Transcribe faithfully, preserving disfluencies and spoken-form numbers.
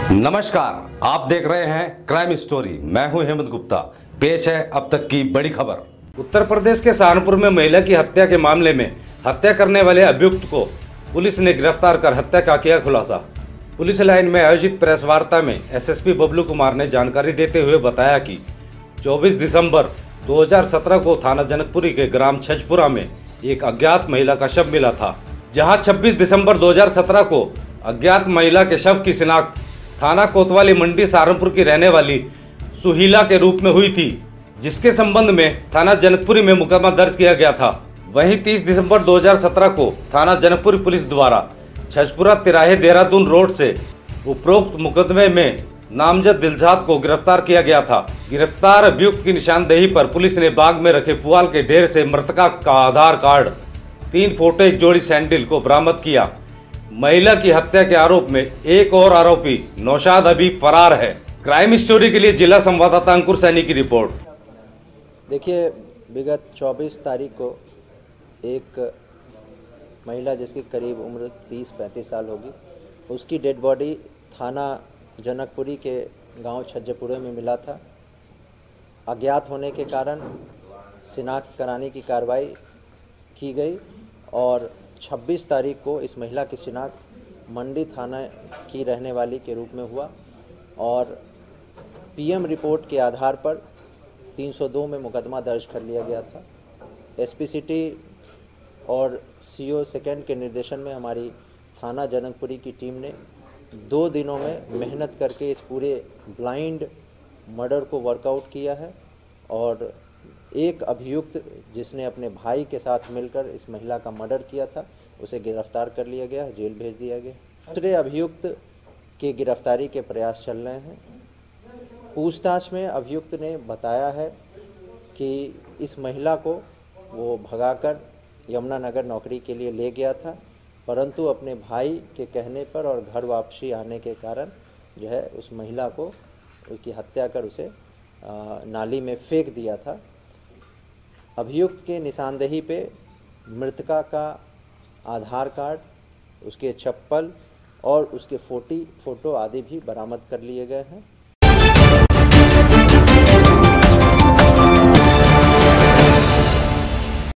नमस्कार, आप देख रहे हैं क्राइम स्टोरी। मैं हूं हेमंत गुप्ता। पेश है अब तक की बड़ी खबर। उत्तर प्रदेश के सहारनपुर में महिला की हत्या के मामले में हत्या करने वाले अभियुक्त को पुलिस ने गिरफ्तार कर हत्या का किया खुलासा। पुलिस लाइन में आयोजित प्रेस वार्ता में एसएसपी बबलू कुमार ने जानकारी देते हुए बताया कि चौबीस दिसंबर दो हज़ार सत्रह को थाना जनकपुरी के ग्राम छजपुरा में एक अज्ञात महिला का शव मिला था, जहां छब्बीस दिसंबर दो हज़ार सत्रह को अज्ञात महिला के शव की शिनाख्त थाना कोतवाली मंडी सहारनपुर की रहने वाली सुहीला के रूप में हुई थी, जिसके संबंध में थाना जनकपुरी में मुकदमा दर्ज किया गया था। वहीं तीस दिसंबर दो हज़ार सत्रह को थाना जनकपुरी पुलिस द्वारा छजपुरा तिराहे देहरादून रोड से उपरोक्त मुकदमे में नामजद दिलशाद को गिरफ्तार किया गया था। गिरफ्तार अभियुक्त की निशानदेही पर पुलिस ने बाग में रखे पुआल के ढेर से मृतका का आधार कार्ड, तीन फोटो, एक जोड़ी सैंडल को बरामद किया। महिला की हत्या के आरोप में एक और आरोपी नौशाद अभी फरार है। क्राइम स्टोरी के लिए जिला संवाददाता अंकुर सैनी की रिपोर्ट। देखिए, विगत चौबीस तारीख को एक महिला जिसकी करीब उम्र तीस पैंतीस साल होगी, उसकी डेड बॉडी थाना जनकपुरी के गांव छज्जपुरे में मिला था। अज्ञात होने के कारण शिनाख्त कराने की कार्रवाई की गई और छब्बीस तारीख को इस महिला की शिनाख्त मंडी थाना की रहने वाली के रूप में हुआ और पीएम रिपोर्ट के आधार पर तीन सौ दो में मुकदमा दर्ज कर लिया गया था। एसपी सिटी और सीओ सेकंड के निर्देशन में हमारी थाना जनकपुरी की टीम ने दो दिनों में मेहनत करके इस पूरे ब्लाइंड मर्डर को वर्कआउट किया है और एक अभियुक्त जिसने अपने भाई के साथ मिलकर इस महिला का मर्डर किया था, उसे गिरफ्तार कर लिया गया, जेल भेज दिया गया। दूसरे अभियुक्त के गिरफ्तारी के प्रयास चल रहे हैं। पूछताछ में अभियुक्त ने बताया है कि इस महिला को वो भगाकर यमुनानगर नौकरी के लिए ले गया था, परंतु अपने भाई के कहने पर और घर वापसी आने के कारण जो है उस महिला को उसकी हत्या कर उसे आ, नाली में फेंक दिया था। अभियुक्त के निशानदेही पे मृतका का आधार कार्ड, उसके चप्पल और उसके फोटी फोटो आदि भी बरामद कर लिए गए हैं।